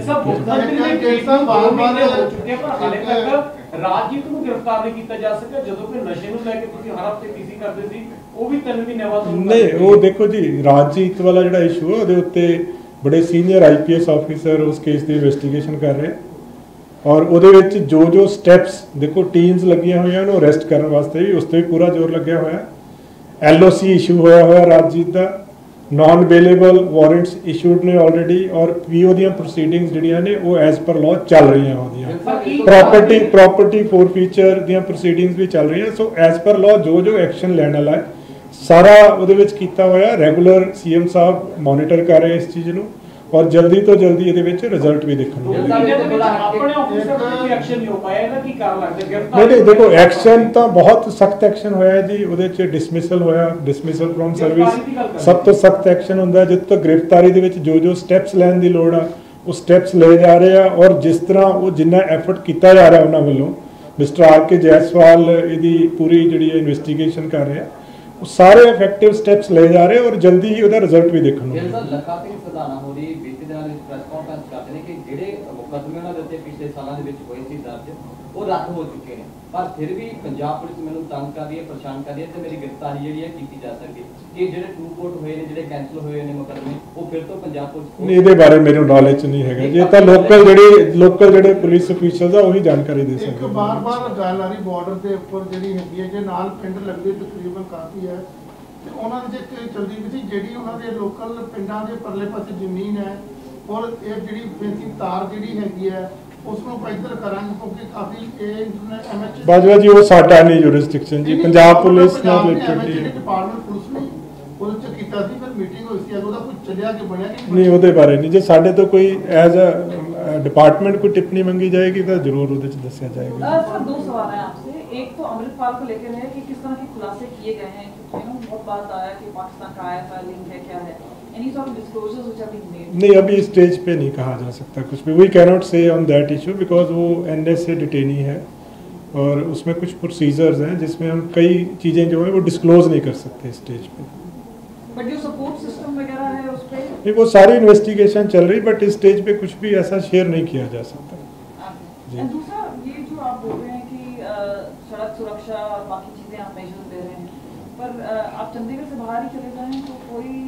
ਰਾਜਜੀਤ ਨੂੰ ਗ੍ਰਿਫਤਾਰ ਨਹੀਂ ਕੀਤਾ ਜਾ ਸਕਿਆ ਜਦੋਂ ਕਿ ਨਸ਼ੇ ਨੂੰ ਲੈ ਕੇ ਤੁਸੀਂ ਹਰ ਹਫ਼ਤੇ ਪੀਸੀ ਕਰਦੇ ਸੀ, ਉਹ ਵੀ ਤਿੰਨ ਮਹੀਨੇ ਬਾਅਦ ਨਹੀਂ। ਉਹ ਦੇਖੋ ਜੀ, ਰਾਜਜੀਤ ਵਾਲਾ ਜਿਹੜਾ ਇਸ਼ੂ ਹੈ ਉਹਦੇ ਉੱਤੇ ਬੜੇ ਸੀਨੀਅਰ ਆਈਪੀਐਸ ਆਫੀਸਰ ਉਸ ਕੇਸ ਦੀ ਇਨਵੈਸਟੀਗੇਸ਼ਨ ਕਰ ਰਹੇ ਔਰ ਉਹਦੇ ਵਿੱਚ ਜੋ ਜੋ ਸਟੈਪਸ ਦੇਖੋ ਟੀਮਸ ਲੱਗੀਆਂ ਹੋਈਆਂ ਉਹਨੂੰ ਅਰੈਸਟ ਕਰਨ ਵਾਸਤੇ ਵੀ ਉਸ ਤੇ ਵੀ ਪੂਰਾ ਜ਼ੋਰ ਲੱਗਿਆ ਹੋਇਆ। ਐਲਓਸੀ ਇਸ਼ੂ ਹੋਇਆ ਹੋਇਆ ਰਾਜਜੀਤ ਦਾ, ਨॉन ਅਵੇਲੇਬਲ ਵਾਰੰਟਸ ਇਸ਼ੂਡ ਨੇ ਆਲਰੇਡੀ ਔਰ ਪੀਓ ਦੀਆਂ ਪ੍ਰੋਸੀਡਿੰਗਸ ਜਿਹੜੀਆਂ ਨੇ ਉਹ ਐਜ਼ ਪਰ ਲਾਅ ਚੱਲ ਰਹੀਆਂ ਉਹਦੀਆਂ। ਪ੍ਰੋਪਰਟੀ ਪ੍ਰੋਪਰਟੀ ਫੋਰਫੀਚਰ ਦੀਆਂ ਪ੍ਰੋਸੀਡਿੰਗਸ ਵੀ ਚੱਲ ਰਹੀਆਂ। ਸੋ ਐਜ਼ ਪਰ ਲਾਅ ਜੋ ਜੋ ਐਕਸ਼ਨ ਲੈਣ ਵਾਲਾ ਹੈ ਸਾਰਾ ਉਹਦੇ ਵਿੱਚ ਕੀਤਾ ਹੋਇਆ। ਰੈਗੂਲਰ ਸੀਐਮ ਸਾਹਿਬ ਮੋਨੀਟਰ ਕਰ ਰਹੇ ਇਸ ਚੀਜ਼ ਨੂੰ ਔਰ ਜਲਦੀ ਤੋਂ ਜਲਦੀ ਇਹਦੇ ਵਿੱਚ ਰਿਜ਼ਲਟ ਵੀ ਦੇਖਣ ਨੂੰ ਮਿਲੇਗਾ। ਆਪਣੇ ਆਫਿਸਰ ਤੇ ਕੋਈ ਐਕਸ਼ਨ ਨਹੀਂ ਹੋ ਪਾਇਆ, ਇਹਦਾ ਕੀ ਕਾਰਨ ਲੱਗਦਾ? ਨਹੀਂ ਨਹੀਂ ਦੇਖੋ, ਐਕਸ਼ਨ ਤਾਂ ਬਹੁਤ ਸਖਤ ਐਕਸ਼ਨ ਹੋਇਆ ਜੀ। ਉਹਦੇ 'ਚ ਡਿਸਮਿਸਲ ਹੋਇਆ, ਡਿਸਮਿਸਲ ਫਰੋਮ ਸਰਵਿਸ ਸਭ ਤੋਂ ਸਖਤ ਐਕਸ਼ਨ ਹੁੰਦਾ। ਜਿੱਥੇ ਤੱਕ ਗ੍ਰਿਫਤਾਰੀ ਦੇ ਵਿੱਚ ਜੋ ਜੋ ਸਟੈਪਸ ਲੈਣ ਦੀ ਲੋੜ ਆ ਉਹ ਸਟੈਪਸ ਲਏ ਜਾ ਰਹੇ ਆ ਔਰ ਜਿਸ ਤਰ੍ਹਾਂ ਉਹ ਜਿੰਨਾ ਐਫਰਟ ਕੀਤਾ ਜਾ ਰਿਹਾ ਉਹਨਾਂ ਵੱਲੋਂ, ਮਿਸਟਰ ਆਰ ਕੇ ਜੈਸਵਾਲ ਇਹਦੀ ਪੂਰੀ ਜਿਹੜੀ ਇਨਵੈਸਟੀਗੇਸ਼ਨ ਕਰ ਰਿਹਾ, ਉਹ ਸਾਰੇ ਇਫੈਕਟਿਵ ਸਟੈਪਸ ਲਏ ਜਾ ਰਹੇ ਔਰ ਜਲਦੀ ਹੀ ਉਹਦਾ ਰਿਜ਼ਲਟ ਵੀ ਦੇਖਣ ਨੂੰ ਮਿਲੇਗਾ। ਲੱਖਾ ਸਿੰਘ ਸਦਾਨਾ ਹੋਰੀ ਬੀਤੇ ਦਿਨਾਂ ਵਿੱਚ ਪ੍ਰੈਸ ਕਾਨਫਰੰਸ ਕਰਦੇ ਨੇ ਕਿ ਜਿਹੜੇ ਮੁਕੱਦਮੇ ਉਹਨਾਂ ਦੇ ਉੱਤੇ ਪਿਛਲੇ ਸਾਲਾਂ ਦੇ ਵਿੱਚ ਹੋਏ ਸੀ ਦਰਜ, ਉਹ ਰੱਦ ਹੋ ਚੁੱਕੇ ਨੇ, ਪਰ ਫਿਰ ਵੀ ਪੰਜਾਬ ਪੁਲਿਸ ਮੈਨੂੰ ਤੰਗ ਕਰ ਰਹੀ ਹੈ, ਪਰੇਸ਼ਾਨ ਕਰ ਰਹੀ ਹੈ ਤੇ ਮੇਰੀ ਗ੍ਰਿਫਤਾਰੀ ਜਿਹੜੀ ਹੈ ਕੀਤੀ ਜਾ ਸਕਦੀ ਕਿ ਜਿਹੜੇ ਟੂ ਕੋਰਟ ਹੋਏ ਨੇ, ਜਿਹੜੇ ਕੈਂਸਲ ਹੋਏ ਨੇ ਮੁਕੱਦਮੇ, ਉਹ ਫਿਰ ਤੋਂ ਪੰਜਾਬ ਪੁਲਿਸ ਇਹਦੇ ਬਾਰੇ ਮੈਨੂੰ ਨੌਲੇਜ ਨਹੀਂ ਹੈਗਾ ਜੀ। ਇਹ ਤਾਂ ਲੋਕਲ ਜਿਹੜੇ ਲੋਕਲ ਜਿਹੜੇ ਪੁਲਿਸ ਅਫੀਸ਼ੀਅਲਸ ਆ ਉਹੀ ਜਾਣਕਾਰੀ ਦੇ ਸਕਦੇ। ਇੱਕ ਬਾਰ-ਬਾਰ ਗੱਲ ਆ ਰਹੀ ਬਾਰਡਰ ਦੇ ਉੱਪਰ ਜਿਹੜੀ ਹੈਗੀ ਹੈ ਜੇ ਨਾਲ ਪਿੰਡ ਲੱਗਦੇ ਤਕਰੀਬਨ ਕਾਫੀ ਹੈ ਤੇ ਉਹਨਾਂ ਦੀ ਜੇ ਚਲਦੀ ਵੀ ਸੀ ਜਿਹੜੀ ਉਹਨਾਂ ਦੇ ਲੋਕਲ ਪਿੰਡਾਂ ਦੇ ਪਰਲੇ ਪਾਸੇ ਜ਼ਮੀਨ ਹੈ ਔਰ ਇਹ ਜਿਹੜੀ ਫੈਂਸਿੰਗ ਤਾਰ ਜਿਹੜੀ ਹੈਗੀ ਹੈ ਉਸ ਨੂੰ ਪੈਦਲ ਕਰਾਂਗੇ ਕਿਉਂਕਿ ਕਾਫੀ ਇਹ ਐਮਐਚ ਬਾਜਵਾ ਜੀ ਉਹ ਸਾਡਾ ਨਹੀਂ ਜੁਰਿਸਡਿਕਸ਼ਨ ਜੀ, ਪੰਜਾਬ ਪੁਲਿਸ ਨਾਲ ਰਿਲੇਟਡ ਨਹੀਂ। ਡਿਪਾਰਟਮੈਂਟ ਪੁਲਿਸ ਨੇ ਉਹਦੇ ਚ ਕੀਤਾ ਸੀ ਫਿਰ ਮੀਟਿੰਗ ਹੋਈ ਸੀ ਉਹਦਾ ਕੁਝ ਚੱਲਿਆ ਕਿ ਬਣਿਆ ਕਿ ਨਹੀਂ, ਉਹਦੇ ਬਾਰੇ ਨਹੀਂ। ਜੇ ਸਾਡੇ ਤੋਂ ਕੋਈ ਐਜ਼ ਅ डिपार्टमेंट को टिप्पणी मांगी जाएगी तो जरूर उधर दस्या जाएगा। सर दो सवाल हैं आपसे, एक तो अमृतपाल को लेकर है कि किस तरह के खुलासे किए गए हैं, क्योंकि बहुत बात आया कि पाकिस्तान का आईएफआई लिंक है, क्या है, any sort of disclosures which have been made? नहीं, अभी स्टेज पे नहीं कहा जा सकता कुछ भी। We can not say on that issue because वो एनएसए डिटेनी है और उसमें कुछ प्रोसीजर्स हैं जिसमें हम कई चीज़ें जो है वो डिस्क्लोज नहीं कर सकते स्टेज पे। बट जो सपोर्ट सिस्टम वगैरह है उस पे नहीं, वो सारी इन्वेस्टिगेशन चल रही, बट इस स्टेज पे कुछ भी ऐसा शेयर नहीं किया जा सकता। एंड दूसरा ये जो आप बोल रहे हैं कि सड़क सुरक्षा और बाकी चीज़ें आप मेजर्स दे रहे हैं, पर आप चंडीगढ़ से बाहर ही चले जाएं तो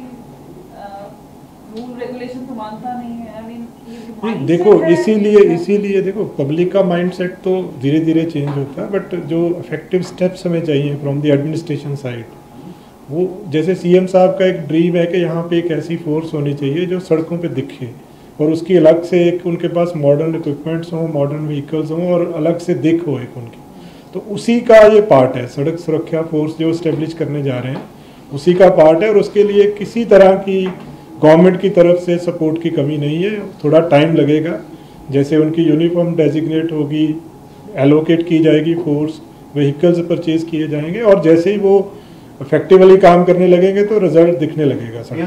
कोई रूल रेगुलेशन तो मानता नहीं है। आई मीन देखो, इसीलिए इसीलिए देखो पब्लिक का माइंडसेट तो धीरे धीरे चेंज होता है, बट जो इफेक्टिव स्टेप्स हमें चाहिए फ्रॉम द एडमिनिस्ट्रेशन साइड, वो जैसे सीएम साहब का एक ड्रीम है कि यहाँ पे एक ऐसी फोर्स होनी चाहिए जो सड़कों पे दिखे और उसकी अलग से एक उनके पास मॉडर्न इक्विपमेंट्स हों, मॉडर्न व्हीकल्स हों और अलग से दिख हो एक उनकी। तो उसी का ये पार्ट है, सड़क सुरक्षा फोर्स जो इस्टेब्लिश करने जा रहे हैं उसी का पार्ट है और उसके लिए किसी तरह की गवर्नमेंट की तरफ से सपोर्ट की कमी नहीं है। थोड़ा टाइम लगेगा, जैसे उनकी यूनिफॉर्म डेजिग्नेट होगी, एलोकेट की जाएगी फोर्स, व्हीकल्स परचेज किए जाएंगे और जैसे ही वो इफेक्टिवली काम करने लगेंगे तो रिजल्ट दिखने लगेगा। सर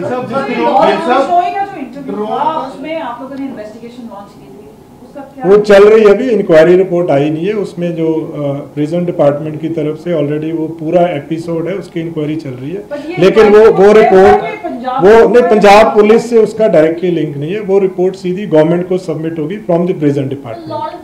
वो चल रही है, अभी इंक्वायरी रिपोर्ट आई नहीं है, उसमें जो प्रिजन डिपार्टमेंट की तरफ से ऑलरेडी वो पूरा एपिसोड है उसकी इंक्वायरी चल रही है, लेकिन वो वो रिपोर्ट वो नहीं पंजाब पुलिस से उसका डायरेक्टली लिंक नहीं है। वो रिपोर्ट सीधी गवर्नमेंट को सबमिट होगी फ्रॉम द प्रिजन डिपार्टमेंट।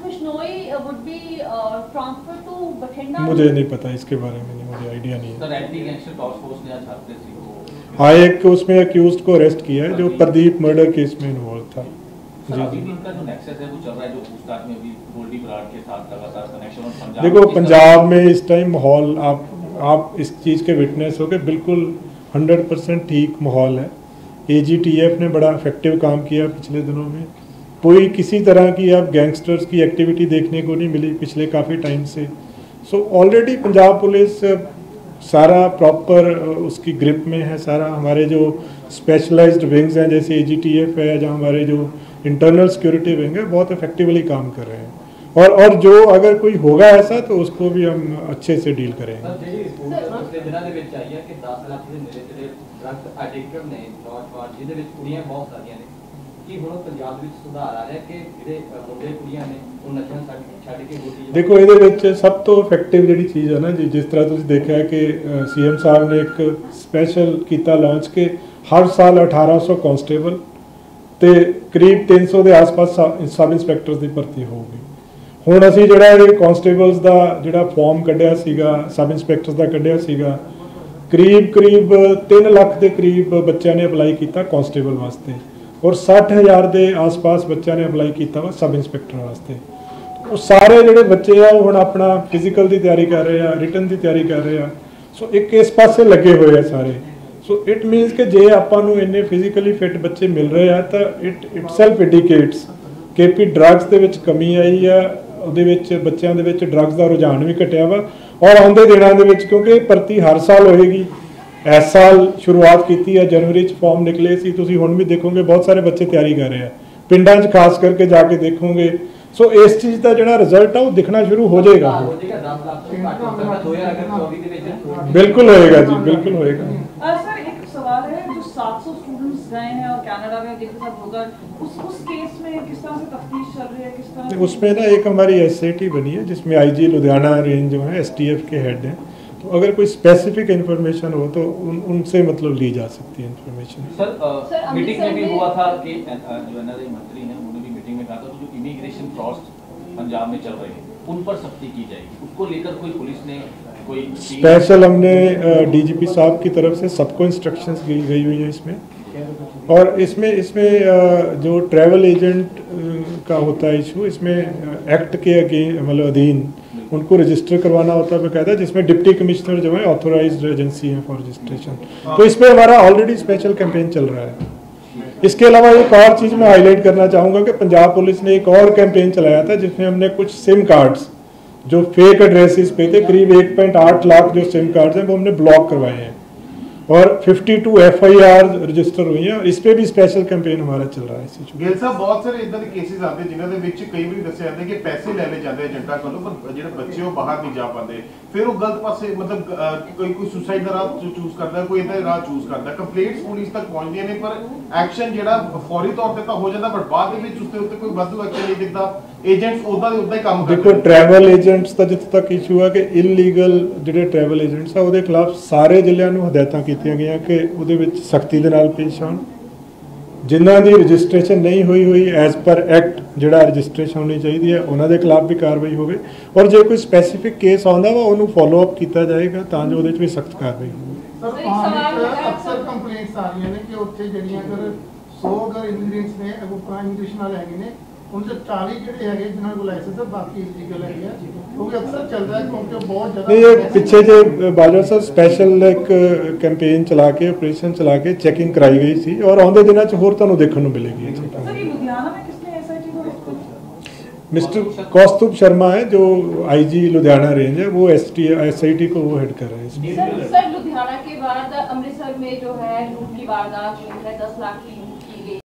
मुझे नहीं पता इसके बारे में, नहीं मुझे आइडिया नहीं है। हाँ, एक उसमें अक्यूज्ड को अरेस्ट किया है जो प्रदीप मर्डर केस में इन्वॉल्व था। जी जी इनका जो नेक्सस है वो चल रहा है, जो पूछताछ में भी गोल्डी बराड़ के साथ लगातार कनेक्शन और पंजाब देखो पंजाब में इस टाइम माहौल आप आप इस चीज़ के विटनेस हो के बिल्कुल हंड्रेड परसेंट ठीक माहौल है। एजीटीएफ ने बड़ा इफेक्टिव काम किया पिछले दिनों में, कोई किसी तरह की आप गैंगस्टर्स की एक्टिविटी देखने को नहीं मिली पिछले काफ़ी टाइम से। सो ऑलरेडी पंजाब पुलिस सारा प्रॉपर उसकी ग्रिप में है। सारा हमारे जो स्पेशलाइज्ड विंग्स हैं जैसे एजीटीएफ है, जहाँ हमारे जो इंटरनल सिक्योरिटी विंग है, बहुत इफेक्टिवली काम कर रहे हैं और और जो अगर कोई होगा ऐसा तो उसको भी हम अच्छे से डील करेंगे। ਕੀ ਹੁਣ ਪੰਜਾਬ ਵਿੱਚ ਸੁਧਾਰ ਆ ਰਿਹਾ ਕਿ ਜਿਹੜੇ ਅ, ਮੁੰਡੇ ਕੁੜੀਆਂ ਨੇ ਉਹ ਨਸ਼ਿਆਂ ਛੱਡ ਛੱਡ ਕੇ ਗੋਦੀ ਦੇਖੋ ਇਹਦੇ ਵਿੱਚ ਸਭ ਤੋਂ ਇਫੈਕਟਿਵ ਜਿਹੜੀ ਚੀਜ਼ ਹੈ ਨਾ ਜੀ, ਜਿਸ ਤਰ੍ਹਾਂ ਤੁਸੀਂ ਦੇਖਿਆ ਕਿ ਸੀਐਮ ਸਾਹਿਬ ਨੇ ਇੱਕ ਸਪੈਸ਼ਲ ਕੀਤਾ ਲਾਂਚ ਕਿ ਹਰ ਸਾਲ ਅਠਾਰਾਂ ਸੌ ਕਾਂਸਟੇਬਲ ਤੇ ਕਰੀਬ ਤਿੰਨ ਸੌ ਦੇ ਆਸ-ਪਾਸ ਸਬ ਇੰਸਪੈਕਟਰਸ ਦੀ ਭਰਤੀ ਹੋਊਗੀ। ਹੁਣ ਅਸੀਂ ਜਿਹੜਾ ਇਹ ਕਾਂਸਟੇਬਲਸ ਦਾ ਜਿਹੜਾ ਫਾਰਮ ਕੱਢਿਆ ਸੀਗਾ, ਸਬ ਇੰਸਪੈਕਟਰਸ ਦਾ ਕੱਢਿਆ ਸੀਗਾ, ਕਰੀਬ ਕਰੀਬ ਤਿੰਨ ਲੱਖ ਦੇ ਕਰੀਬ ਬੱਚਿਆਂ ਨੇ ਅਪਲਾਈ ਕੀਤਾ ਕਾਂਸਟੇਬਲ ਵਾਸਤੇ ਔਰ ਸੱਠ ਹਜ਼ਾਰ ਦੇ ਆਸ-ਪਾਸ ਬੱਚਿਆਂ ਨੇ ਅਪਲਾਈ ਕੀਤਾ ਵਾ ਸਬ ਇੰਸਪੈਕਟਰ ਵਾਸਤੇ। ਉਹ ਸਾਰੇ ਜਿਹੜੇ ਬੱਚੇ ਆ ਉਹ ਹੁਣ ਆਪਣਾ ਫਿਜ਼ੀਕਲ ਦੀ ਤਿਆਰੀ ਕਰ ਰਹੇ ਆ, ਰਿਟਨ ਦੀ ਤਿਆਰੀ ਕਰ ਰਹੇ ਆ। ਸੋ ਇੱਕ ਇਸ ਪਾਸੇ ਲੱਗੇ ਹੋਏ ਆ ਸਾਰੇ। ਸੋ ਇਟ ਮੀਨਸ ਕਿ ਜੇ ਆਪਾਂ ਨੂੰ ਇੰਨੇ ਫਿਜ਼ੀਕਲੀ ਫਿਟ ਬੱਚੇ ਮਿਲ ਰਹੇ ਆ ਤਾਂ ਇਟ ਇਟਸੈਲਫ ਇੰਡੀਕੇਟਸ ਕਿ ਵੀ ਡਰੱਗਸ ਦੇ ਵਿੱਚ ਕਮੀ ਆਈ ਆ, ਉਹਦੇ ਵਿੱਚ ਬੱਚਿਆਂ ਦੇ ਵਿੱਚ ਡਰੱਗਸ ਦਾ ਰੁਝਾਨ ਵੀ ਘਟਿਆ ਵਾ। ਔਰ ਆਉਂਦੇ ਦਿਨਾਂ ਦੇ ਵਿੱਚ ਕਿਉਂਕਿ ਭਰਤੀ ਹਰ ਸਾਲ ਹੋਏਗੀ, ਇਸ ਸਾਲ ਸ਼ੁਰੂਆਤ ਕੀਤੀ ਹੈ, ਜਨਵਰੀ 'ਚ ਫਾਰਮ ਨਿਕਲੇ ਸੀ, ਤੁਸੀਂ ਹੁਣ ਵੀ ਦੇਖੋਗੇ ਬਹੁਤ ਸਾਰੇ ਬੱਚੇ ਤਿਆਰੀ ਕਰ ਰਹੇ ਆ, ਪਿੰਡਾਂ 'ਚ ਖਾਸ ਕਰਕੇ ਜਾ ਕੇ ਦੇਖੋਗੇ। ਸੋ ਇਸ ਚੀਜ਼ ਦਾ ਜਿਹੜਾ ਰਿਜ਼ਲਟ ਆ ਉਹ ਦਿਖਣਾ ਸ਼ੁਰੂ ਹੋ ਜਾਏਗਾ। ਹੋ ਜਾਏਗਾ ਦਸ ਲੱਖ ਤੋਂ ਘੱਟ ਹੋ ਸਕਦਾ ਦੋ ਹਜ਼ਾਰ ਚੌਵੀ ਦੇ ਵਿੱਚ। ਬਿਲਕੁਲ ਹੋਏਗਾ ਜੀ, ਬਿल्कुल होएगा। सर एक सवाल है, जो सात सौ स्टूडेंट्स गए हैं और कनाडा में जिनके साथ होगा, उस उस केस में किस तरह से तफ्तीश चल रही है, किस तरह? उसमें ना एक हमारी एसआईटी बनी है जिसमें आईजी लुधियाना रेंज जो है एसटीएफ के हेड हैं, तो अगर कोई स्पेसिफिक इन्फॉर्मेशन हो तो उन उनसे मतलब ली जा सकती है information. Sir, uh, sir, meeting में भी अमृतसर में- हुआ था कि अ, अ, जो एनआरआई मंत्री हैं उन्होंने भी मीटिंग में कहा था जो इमिग्रेशन फ्रॉड्स पंजाब में चल रहे हैं उन पर सख्ती की जाएगी, उसको लेकर कोई पुलिस ने कोई स्पेशल हमने डीजीपी साहब की तरफ से सबको इंस्ट्रक्शंस दी गई हुई हैं इसमें। और इसमें इसमें अ, जो ट्रैवल एजेंट का होता है इशू, इसमें एक्ट के अगेन मतलब अधीन उनको रजिस्टर करवाना होता है बकायदा, जिसमें डिप्टी कमिश्नर जो है ऑथोराइज्ड एजेंसी है फॉर रजिस्ट्रेशन। तो इस पर हमारा ऑलरेडी स्पेशल कैंपेन चल रहा है। इसके अलावा एक और चीज़ मैं हाईलाइट करना चाहूँगा कि पंजाब पुलिस ने एक और कैंपेन चलाया था जिसमें हमने कुछ सिम कार्ड्स जो फेक एड्रेसेस पे थे, करीब एक पॉइंट आठ लाख जो सिम कार्ड्स हैं वो हमने ब्लॉक करवाए हैं और बावन एफ आई आर रजिस्टर हुई हैं। इस पे भी स्पेशल कैंपेन हमारा चल रहा है इस चीज़। ਗਿੱਲ ਸਾਹਿਬ ਬਹੁਤ ਸਾਰੇ ਇਦਾਂ ਦੇ ਕੇਸਿਸ ਆਉਂਦੇ ਜਿਨ੍ਹਾਂ ਦੇ ਵਿੱਚ ਕਈ ਵਾਰੀ ਦੱਸਿਆ ਜਾਂਦਾ ਕਿ ਪੈਸੇ ਲੈ ਲਏ ਜਾਂਦੇ ਏਜੰਟਾਂ ਕੋਲੋਂ, ਪਰ ਜਿਹੜੇ ਬੱਚੇ ਉਹ ਬਾਹਰ ਨਹੀਂ ਜਾ ਪਾਉਂਦੇ, ਫਿਰ ਉਹ ਗਲਤ ਪਾਸੇ ਮਤਲਬ ਅਹ, ਕੋਈ ਕੋਈ ਸੁਸਾਈਡ ਦਾ ਰਾਹ ਚੂਜ਼ ਕਰਦਾ, ਕੋਈ ਇਦਾਂ ਦਾ ਰਾਹ ਚੂਜ਼ ਕਰਦਾ। ਕੰਪਲੇਂਟਸ ਪੁਲਿਸ ਤੱਕ ਪਹੁੰਚਦੀਆਂ ਨੇ ਪਰ ਐਕਸ਼ਨ ਜਿਹੜਾ ਫੌਰੀ ਤੌਰ ਤੇ ਤਾਂ ਹੋ ਜਾਂਦਾ, ਪਰ ਬਾਅਦ ਦੇ ਵਿੱਚ ਉਸ ਦੇ ਉੱਤੇ ਕੋਈ ਵਾਧੂ ਐਕਸ਼ਨ ਨਹੀਂ ਦਿਖਦਾ। ਏਜੰਟਸ ਉਦਾਂ ਦੇ ਉਦਾਂ ਹੀ ਕੰਮ ਕਰਦੇ देखो ट्रैवल एजेंट्स ਦਾ ਜਿੱਥੇ ਤੱਕ ਇਸ਼ੂ ਹੈ ਕਿ ਇਲੀਗਲ ਜਿਹੜੇ ਟਰੈਵਲ ਏਜੰਟਸ ਆ ਉਹਦੇ ਖਿਲਾਫ ਸਾਰੇ ਜ਼ਿਲ੍ਹਿਆਂ ਨੂੰ ਹਦਾਇਤਾਂ ਕੀਤੀਆਂ ਗਈਆਂ ਕਿ ਉਹਦੇ ਵਿੱਚ ਸਖਤੀ ਦੇ ਨਾਲ ਪੇਸ਼ ਆਉਣ। ਜਿਨ੍ਹਾਂ ਦੀ ਰਜਿਸਟ੍ਰੇਸ਼ਨ ਨਹੀਂ ਹੋਈ ਹੋਈ ਐਜ਼ ਪਰ ਐਕਟ ਜਿਹੜਾ ਰਜਿਸਟ੍ਰੇਸ਼ਨ ਹੋਣੀ ਚਾਹੀਦੀ ਹੈ ਉਹਨਾਂ ਦੇ ਖਿਲਾਫ ਵੀ ਕਾਰਵਾਈ ਹੋਵੇ ਔਰ ਜੇ ਕੋਈ ਸਪੈਸੀਫਿਕ ਕੇਸ ਆਉਂਦਾ ਵਾ ਉਹਨੂੰ ਫੋਲੋ ਅਪ ਕੀਤਾ ਜਾਏਗਾ ਤਾਂ ਜੋ ਉਹਦੇ 'ਚ ਵੀ ਸਖਤ ਕਾਰਵਾਈ ਹੋਵੇ। ਸਰ ਸਰ, ਇੱਕ ਸਵਾਲ ਪਾਣੀ ਹੈ, ਅਕਸਰ ਸਰ। ਕੰਪਲੇਂਟਸ ਆ ਰਹੀਆਂ ਨੇ ਕਿ ਉੱਥੇ ਜਿਹੜੀਆਂ ਅਗਰ ਸੌ ਅਗਰ ਇਮੀਗ੍ਰੈਂਟਸ ਨੇ ਉਹ ਪ੍ਰਾਈਮ ਇਮੀਗ੍ਰੇਸ਼ਨ ਵਾਲੇ ਹੈਗੇ ਨੇ, ਉਹਨਾਂ ਦੇ ਚਾਲੀ ਜਿਹੜੇ ਹੈਗੇ ਜਿਨ੍ਹਾਂ ਕੋਲ ਲਾਇਸੈਂਸ ਹੈ ਬਾਕੀ ਇਲੀਗਲ ਹੈਗੇ ਆ, ਉਹ ਵੀ ਅਕਸਰ ਚੱਲਦਾ ਹੈ ਕਿਉਂਕਿ ਬਹੁਤ ਜ਼ਿਆਦਾ नहीं ये पीछे जो बाजवा साहब स्पेशल एक कैंपेन चला के ऑपरेशन चला के चेकिंग कराई गई थी और आउंदे दिनों च होर तुहानूं देखण नूं मिलेगी। सर ये लुधियाना में किसने एसआईटी को हेड मिस्टर कौस्तुभ शर्मा है जो आईजी लुधियाना रेंज है, वो S T S I T को वो हेड कर रहे हैं इसमें। सर सर लुधियाना के बाद अमृतसर में जो है लूट की वारदात हुई है, दस लाख की लूट की गई।